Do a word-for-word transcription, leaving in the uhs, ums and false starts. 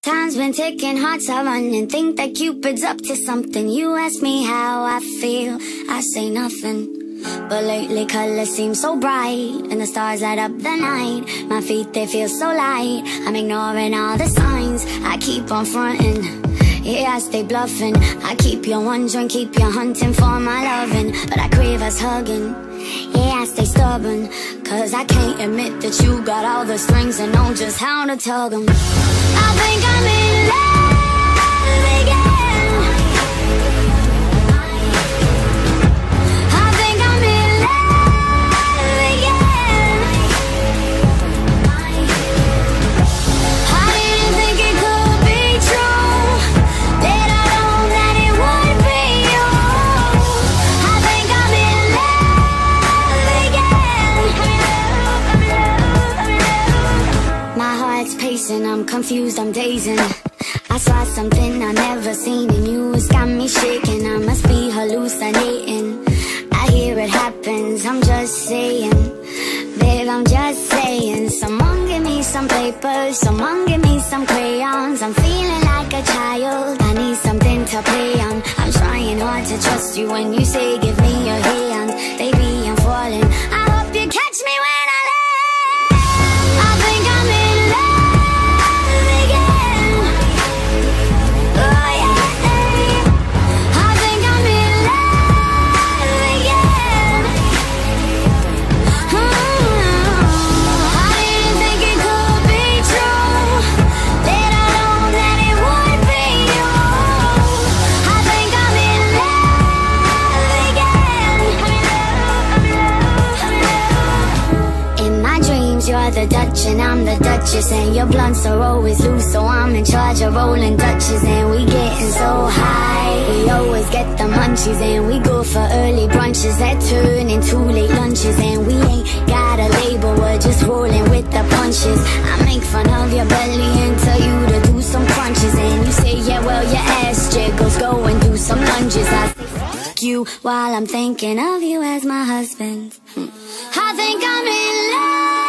Time's been ticking, hearts are running. Think that Cupid's up to something. You ask me how I feel, I say nothing. But lately colors seem so bright, and the stars light up the night. My feet, they feel so light. I'm ignoring all the signs, I keep on fronting. Yeah, I stay bluffing. I keep you wondering, keep you hunting for my loving. But I crave us hugging. Yeah, I stay stubborn, cause I can't admit that you got all the strings and know just how to tug them. I think I'm in love again. I think I'm in love again. I didn't think it could be true, that I know that it would be you. I think I'm in love again. My heart's pacing, I'm confused, I'm dazing. I saw something I never seen in you, it's got me shaking. I must be hallucinating. I hear it happens, I'm just saying. Babe, I'm just saying. Someone give me some paper, someone give me some crayons. I'm feeling like a child, I need something to play on. I'm trying hard to trust you when you say give me your hand. Baby, I'm falling, I hope you catch me when I land. I think I'm in love again. Oh yeah. I think I'm in love again. I didn't think it could be true, that I know that it would be you. I think I'm in love again. In my dreams you're the Dutch and I'm the Duchess, and your blunts are always loose, so I'm in charge of rolling Dutches. And we getting so high, we always get the munchies, and we go for early brunches that turn into late lunches. And we ain't got a label, we're just rolling with the punches. I make fun of your belly and tell you to do some crunches, and you say yeah, well your ass jiggles, go and do some lunges. I say fuck you while I'm thinking of you as my husband. I think I'm in love